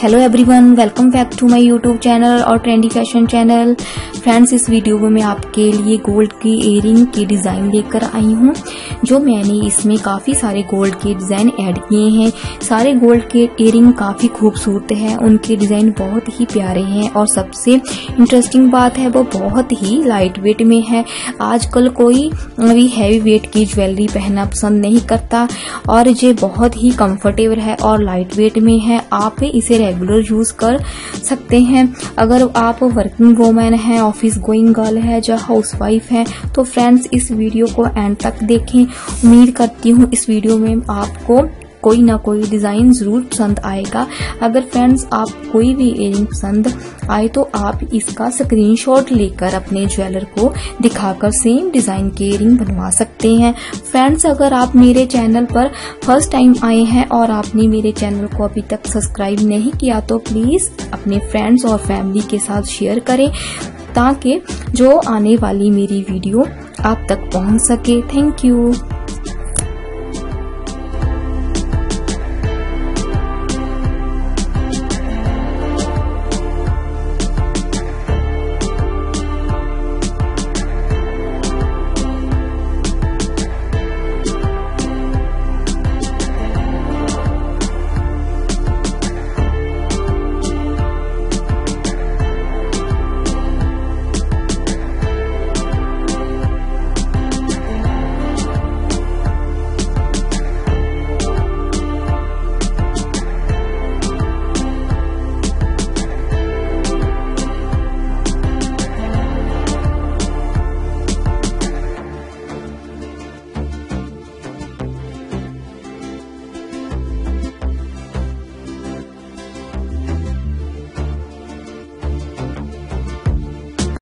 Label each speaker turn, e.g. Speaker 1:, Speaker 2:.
Speaker 1: Hello everyone, welcome back to my YouTube channel और trendy fashion channel. Friends, इस video में मैं आपके लिए गोल्ड की इयररिंग की डिज़ाइन लेकर आई हूँ। जो मैंने इसमें काफ़ी सारे गोल्ड के डिज़ाइन ऐड किए हैं। सारे गोल्ड के इयररिंग काफ़ी खूबसूरत है, उनके डिज़ाइन बहुत ही प्यारे हैं और सबसे इंटरेस्टिंग बात है वो बहुत ही लाइट वेट में है। आजकल कोई भी हैवी वेट की ज्वेलरी पहनना पसंद नहीं करता और ये बहुत ही कंफर्टेबल है और लाइट वेट में है। आप इसे रेगुलर यूज कर सकते हैं। अगर आप वर्किंग वुमेन है, ऑफिस गोइंग गर्ल है, जो हाउस वाइफ है, तो फ्रेंड्स इस वीडियो को एंड तक देखें। उम्मीद करती हूँ इस वीडियो में आपको कोई ना कोई डिजाइन जरूर पसंद आएगा। अगर फ्रेंड्स आप कोई भी इयररिंग पसंद आए तो आप इसका स्क्रीनशॉट लेकर अपने ज्वेलर को दिखाकर सेम डिजाइन के इयररिंग बनवा सकते हैं। फ्रेंड्स, अगर आप मेरे चैनल पर फर्स्ट टाइम आए हैं और आपने मेरे चैनल को अभी तक सब्सक्राइब नहीं किया तो प्लीज अपने फ्रेंड्स और फैमिली के साथ शेयर करें ताकि जो आने वाली मेरी वीडियो आप तक पहुंच सके। Thank you.